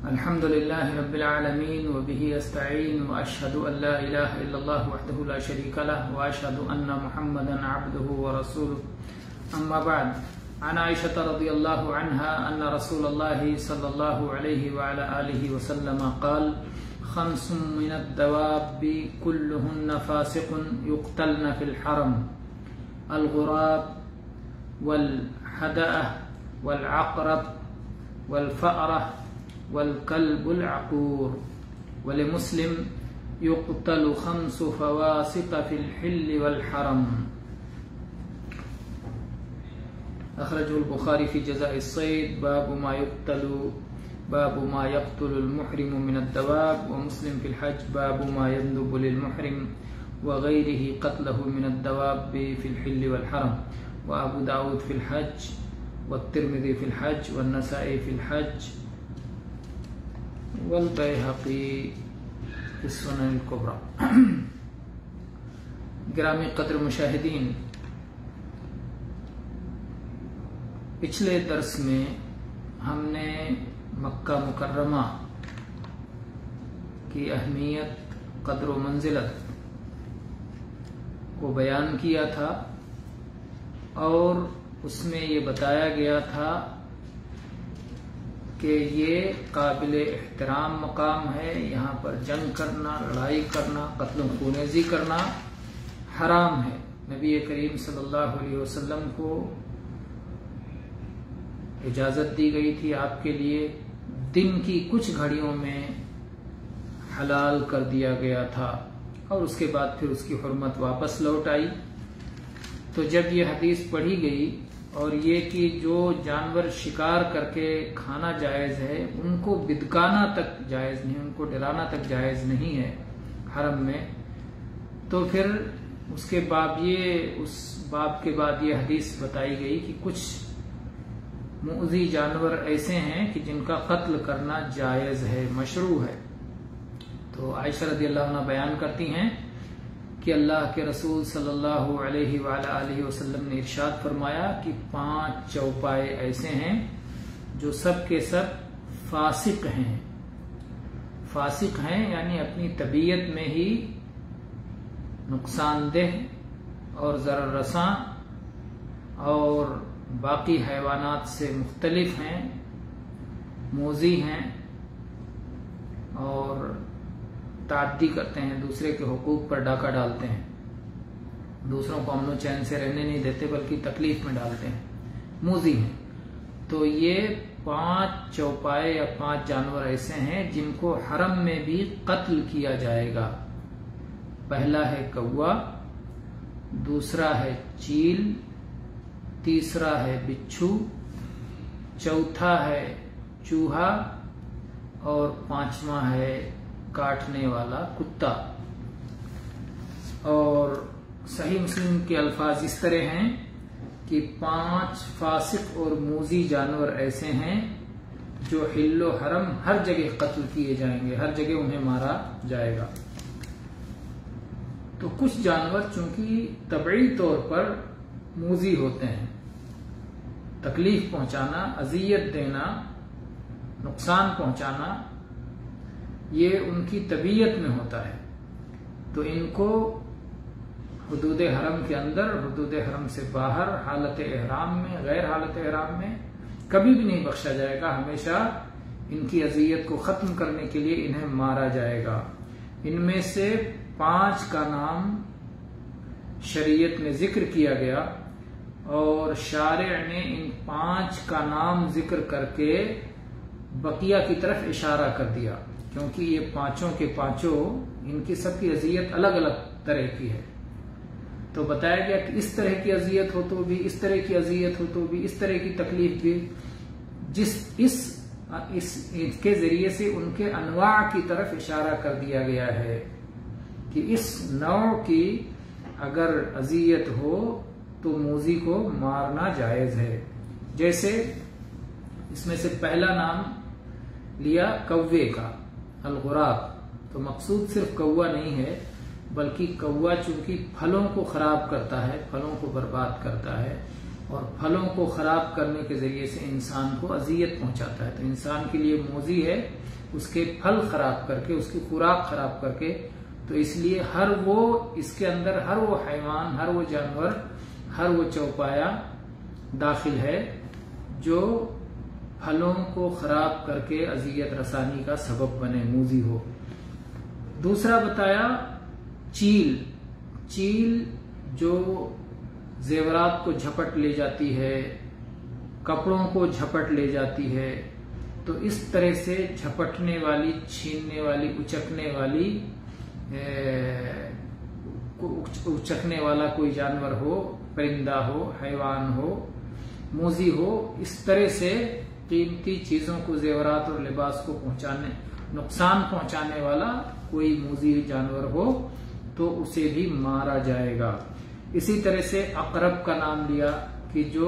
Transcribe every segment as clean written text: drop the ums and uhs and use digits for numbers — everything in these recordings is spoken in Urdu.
الحمد لله رب العالمين وبه أستعين وأشهد أن لا إله إلا الله وحده لا شريك له وأشهد أن محمدا عبده ورسوله أما بعد عن عائشة رضي الله عنها أن رسول الله صلى الله عليه وعلى آله وسلم قال: 5 من الدواب كلهن فاسق يقتلن في الحرم: الغراب والحدأة والعقرب والفأرة والكلب العقور. ولمسلم: يقتل 5 فواسق في الحل والحرم. أخرجه البخاري في جزاء الصيد باب ما يقتل المحرم من الدواب، ومسلم في الحج باب ما يندب للمحرم وغيره قتله من الدواب في الحل والحرم. وأبو داود في الحج والترمذي في الحج والنسائي في الحج والبيهقي في السنن الكبرى. گرامی قدر مشاہدین، پچھلے درس میں ہم نے مکہ مکرمہ کی اہمیت، قدر و منزلت کو بیان کیا تھا، اور اس میں یہ بتایا گیا تھا کہ یہ قابل احترام مقام ہے، یہاں پر جنگ کرنا، لڑائی کرنا، قتل و خونریزی کرنا حرام ہے۔ نبی کریم صلی اللہ علیہ وسلم کو اجازت دی گئی تھی آپ کے لیے، دن کی کچھ گھڑیوں میں حلال کر دیا گیا تھا، اور اس کے بعد پھر اس کی حرمت واپس لوٹ آئی۔ تو جب یہ حدیث پڑھی گئی، اور یہ کہ جو جانور شکار کر کے کھانا جائز ہے ان کو بدکانا تک جائز نہیں، ان کو ڈرانا تک جائز نہیں ہے حرم میں، تو پھر اس باب کے بعد یہ حدیث بتائی گئی کہ کچھ مؤذی جانور ایسے ہیں کہ جن کا قتل کرنا جائز ہے، مشروع ہے۔ تو عائشہ رضی اللہ عنہ بیان کرتی ہیں کہ اللہ کے رسول صلی اللہ علیہ وآلہ وسلم نے ارشاد فرمایا کہ 5 چوپائے ایسے ہیں جو سب کے سب فاسق ہیں۔ فاسق ہیں یعنی اپنی طبیعت میں ہی نقصان دہ اور ضرر رساں اور باقی حیوانات سے مختلف ہیں، موذی ہیں، اور تعدی کرتے ہیں، دوسرے کے حقوق پر ڈاکہ ڈالتے ہیں، دوسروں کو امن و چین سے رہنے نہیں دیتے بلکہ تکلیف میں ڈالتے ہیں، موذی ہیں۔ تو یہ 5 چوپائے یا 5 جانور ایسے ہیں جن کو حرم میں بھی قتل کیا جائے گا۔ پہلا ہے کوا، دوسرا ہے چیل، تیسرا ہے بچھو، چوتھا ہے چوہا، اور 5واں ہے کاٹنے والا کتا۔ اور صحیح مسلم کے الفاظ اس طرح ہیں کہ 5 فاسق اور موذی جانور ایسے ہیں جو حل و حرم ہر جگہ قتل کیے جائیں گے، ہر جگہ انہیں مارا جائے گا۔ تو کچھ جانور چونکہ طبعی طور پر موذی ہوتے ہیں، تکلیف پہنچانا، اذیت دینا، نقصان پہنچانا، یہ ان کی طبیعت میں ہوتا ہے، تو ان کو حدود حرم کے اندر، حدود حرم سے باہر، حالت احرام میں، غیر حالت احرام میں کبھی بھی نہیں بخشا جائے گا، ہمیشہ ان کی اذیت کو ختم کرنے کے لیے انہیں مارا جائے گا۔ ان میں سے 5 کا نام شریعت میں ذکر کیا گیا، اور شارع نے ان 5 کا نام ذکر کر کے بقیہ کی طرف اشارہ کر دیا، کیونکہ یہ 5 کے 5 ان کی سب کی اذیت الگ الگ طرح کی ہے۔ تو بتایا گیا کہ اس طرح کی اذیت ہو تو بھی، اس طرح کی اذیت ہو تو بھی، اس طرح کی تکلیف بھی، اس کے ذریعے سے ان کے انواع کی طرف اشارہ کر دیا گیا ہے کہ اس نوع کی اگر اذیت ہو تو موذی کو مارنا جائز ہے۔ جیسے اس میں سے پہلا نام لیا کوے کا، الغراب، تو مقصود صرف کوا نہیں ہے، بلکہ کوا چونکہ پھلوں کو خراب کرتا ہے، پھلوں کو برباد کرتا ہے، اور پھلوں کو خراب کرنے کے ذریعے سے انسان کو اذیت پہنچاتا ہے. تو انسان کے لیے موذی ہے اس کے پھل خراب کر کے، اس کی خوراک خراب کر کے. تو اس لیے اس کے اندر ہر وہ حیوان، ہر وہ جانور، ہر وہ چوپایا داخل ہے جو پھلوں کو خراب کر کے اذیت رسانی کا سبب بنے، موذی ہو. دوسرا بتایا چیل جو زیورات کو جھپٹ لے جاتی ہے، کپڑوں کو جھپٹ لے جاتی ہے. تو اس طرح سے جھپٹنے والی، چھیننے والی، اچکنے والا کوئی جانور ہو، پرندہ ہو، حیوان ہو، موذی ہو، اس طرح سے قیمتی چیزوں کو، زیورات اور لباس کو نقصان پہنچانے والا کوئی موذی جانور ہو تو اسے بھی مارا جائے گا. اسی طرح سے عقرب کا نام لیا کہ جو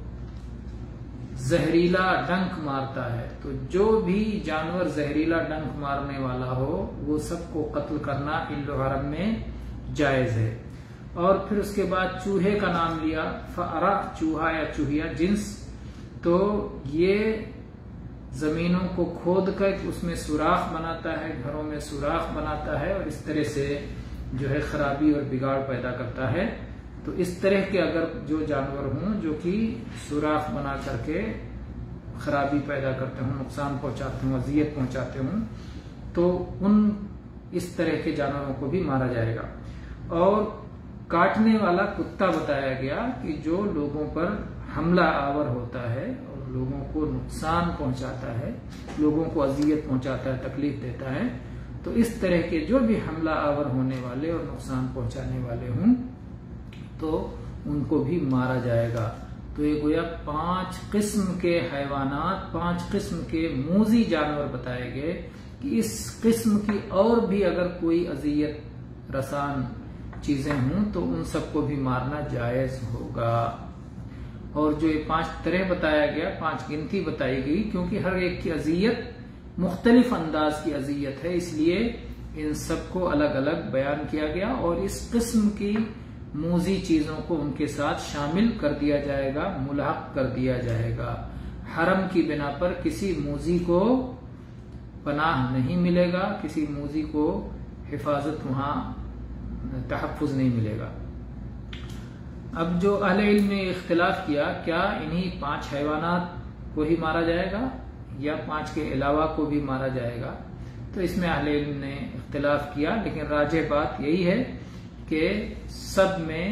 زہریلا ڈنک مارتا ہے. تو جو بھی جانور زہریلا ڈنک مارنے والا ہو وہ سب کو قتل کرنا حل و حرم میں جائز ہے. اور پھر اس کے بعد چوہے کا نام لیا، فأرہ، چوہا یا چوہیا جنس. تو یہ زمینوں کو کھود کر اس میں سوراخ بناتا ہے، گھروں میں سوراخ بناتا ہے اور اس طرح سے جو ہے خرابی اور بگاڑ پیدا کرتا ہے. تو اس طرح کے اگر جو جانور ہوں جو کہ سوراخ بنا کر کے خرابی پیدا کرتے ہوں، نقصان پہنچاتے ہوں، اذیت پہنچاتے ہوں، تو اس طرح کے جانوروں کو بھی مارا جائے گا. اور کاٹنے والا کتا بتایا گیا کہ جو لوگوں پر حملہ آور ہوتا ہے اور لوگوں کو نقصان پہنچاتا ہے، لوگوں کو اذیت پہنچاتا ہے، تکلیف دیتا ہے. تو اس طرح کے جو بھی حملہ آور ہونے والے اور نقصان پہنچانے والے ہوں تو ان کو بھی مارا جائے گا. تو یہ گویا 5 قسم کے حیوانات، 5 قسم کے موذی جانور بتائے گئے کہ اس قسم کی اور بھی اگر کوئی اذیت رسان چیزیں ہوں تو ان سب کو بھی مارنا جائز ہوگا. اور جو یہ 5 طرح بتایا گیا، 5 گنتی بتائی گئی، کیونکہ ہر ایک کی اذیت مختلف انداز کی اذیت ہے، اس لیے ان سب کو الگ الگ بیان کیا گیا. اور اس قسم کی موذی چیزوں کو ان کے ساتھ شامل کر دیا جائے گا، ملحق کر دیا جائے گا. حرم کی بنا پر کسی موذی کو پناہ نہیں ملے گا، کسی موذی کو حفاظت، وہاں تحفظ نہیں ملے گا. اب جو اہل علم نے اختلاف کیا، کیا انہی 5 حیوانات کو ہی مارا جائے گا یا 5 کے علاوہ کو بھی مارا جائے گا؟ تو اس میں اہل علم نے اختلاف کیا، لیکن راجح بات یہی ہے کہ سب میں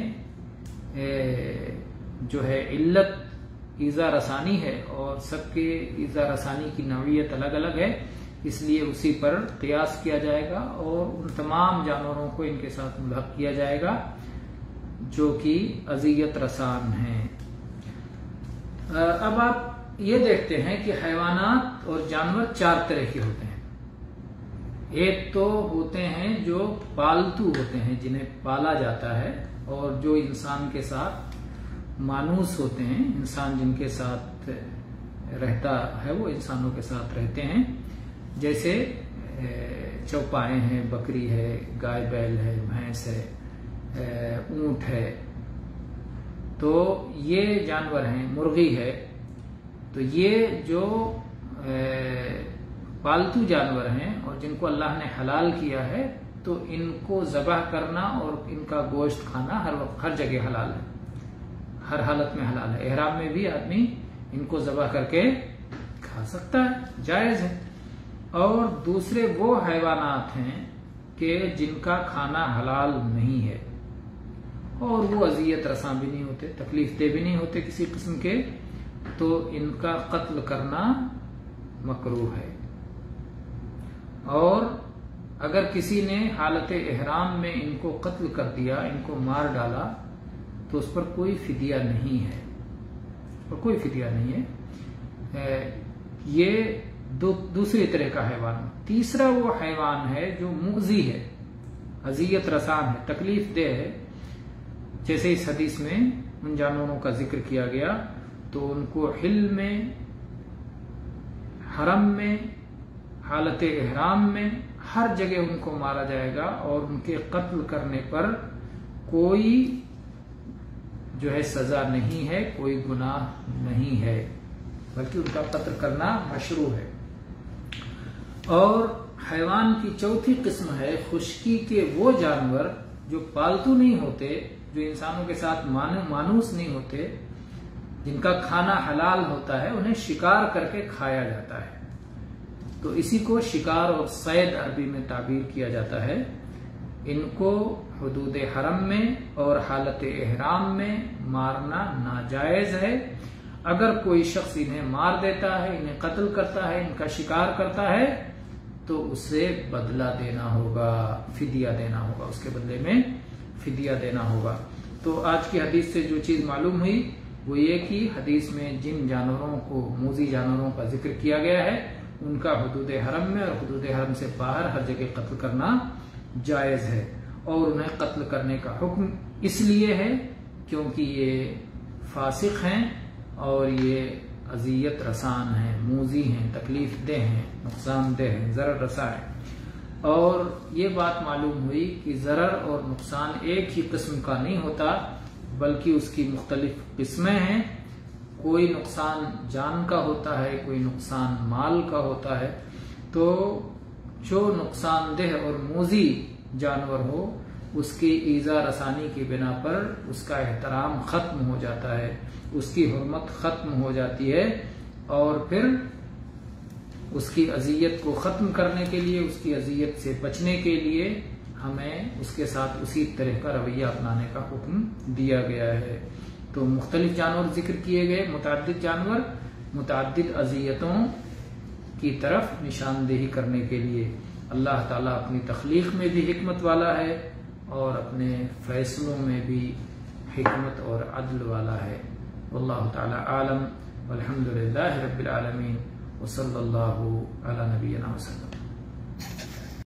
جو ہے علت ایذا رسانی ہے اور سب کے ایذا رسانی کی نوعیت الگ الگ ہے، اس لیے اسی پر قیاس کیا جائے گا اور ان تمام جانوروں کو ان کے ساتھ ملحق کیا جائے گا جو کہ اذیت رسان ہیں. اب آپ یہ دیکھتے ہیں کہ حیوانات اور جانور 4 طرح کے ہوتے ہیں. ایک تو ہوتے ہیں جو پالتو ہوتے ہیں، جنہیں پالا جاتا ہے اور جو انسان کے ساتھ مانوس ہوتے ہیں، انسان جن کے ساتھ رہتا ہے وہ انسانوں کے ساتھ رہتے ہیں، جیسے چوپائے ہیں، بکری ہے، گائے بیل ہے، بھینس ہے، اونٹ ہے. تو یہ جانور ہیں، مرغی ہے. تو یہ جو پالتو جانور ہیں اور جن کو اللہ نے حلال کیا ہے، تو ان کو ذبح کرنا اور ان کا گوشت کھانا ہر جگہ حلال ہے، ہر حالت میں حلال ہے. احرام میں بھی آدمی ان کو ذبح کر کے کھا سکتا ہے، جائز ہے. اور دوسرے وہ حیوانات ہیں کہ جن کا کھانا حلال نہیں ہے اور وہ اذیت رساں بھی نہیں ہوتے، تکلیف دہ بھی نہیں ہوتے کسی قسم کے، تو ان کا قتل کرنا مکروہ ہے. اور اگر کسی نے حالت احرام میں ان کو قتل کر دیا، ان کو مار ڈالا، تو اس پر کوئی فدیہ نہیں ہے، کوئی فدیہ نہیں ہے. یہ دوسری طرح کا حیوان. تیسرا وہ حیوان ہے جو مؤذی ہے، اذیت رسان ہے، تکلیف دہ ہے. جیسے اس حدیث میں ان جانوروں کا ذکر کیا گیا، تو ان کو حل میں، حرم میں، حالت احرام میں، ہر جگہ ان کو مارا جائے گا اور ان کے قتل کرنے پر کوئی جو ہے سزا نہیں ہے، کوئی گناہ نہیں ہے، بلکہ ان کا قتل کرنا مشروع ہے۔ اور حیوان کی چوتھی قسم ہے خشکی کے وہ جانور جو پالتو نہیں ہوتے، جو انسانوں کے ساتھ مانوس نہیں ہوتے، جن کا کھانا حلال ہوتا ہے، انہیں شکار کر کے کھایا جاتا ہے۔ تو اسی کو شکار اور صید عربی میں تعبیر کیا جاتا ہے۔ ان کو حدود حرم میں اور حالت احرام میں مارنا ناجائز ہے۔ اگر کوئی شخص انہیں مار دیتا ہے، انہیں قتل کرتا ہے، ان کا شکار کرتا ہے، تو اسے بدلہ دینا ہوگا، فدیہ دینا ہوگا، اس کے بدلے میں فدیہ دینا ہوگا۔ تو آج کی حدیث سے جو چیز معلوم ہوئی وہ یہ کہ حدیث میں جن جانوروں کو، موذی جانوروں کا ذکر کیا گیا ہے، ان کا حدود حرم میں اور حدود حرم سے باہر ہر جگہ قتل کرنا جائز ہے، اور انہیں قتل کرنے کا حکم اس لیے ہے کیونکہ یہ فاسق ہیں اور یہ اذیت رسان ہیں، موذی ہیں، تکلیف دہ ہیں، نقصان دہ ہیں، ضرر رساں ہیں۔ اور یہ بات معلوم ہوئی کہ ضرر اور نقصان ایک ہی قسم کا نہیں ہوتا، بلکہ اس کی مختلف قسمیں ہیں۔ کوئی نقصان جان کا ہوتا ہے، کوئی نقصان مال کا ہوتا ہے۔ تو جو نقصان دہ اور موذی جانور ہو، اس کی ایذا رسانی کی بنا پر اس کا احترام ختم ہو جاتا ہے، اس کی حرمت ختم ہو جاتی ہے، اور پھر اس کی اذیت کو ختم کرنے کے لیے، اس کی اذیت سے بچنے کے لیے ہمیں اس کے ساتھ اسی طرح کا رویہ اپنانے کا حکم دیا گیا ہے۔ تو مختلف جانور ذکر کیے گئے، متعدد جانور متعدد اذیتوں کی طرف نشاندہی کرنے کے لیے۔ اللہ تعالیٰ اپنی تخلیق میں بھی حکمت والا ہے اور اپنے فیصلوں میں بھی حکمت اور عدل والا ہے۔ واللہ تعالیٰ عالم، والحمد للہ رب العالمین، وصلی اللہ علی نبینا وسلم۔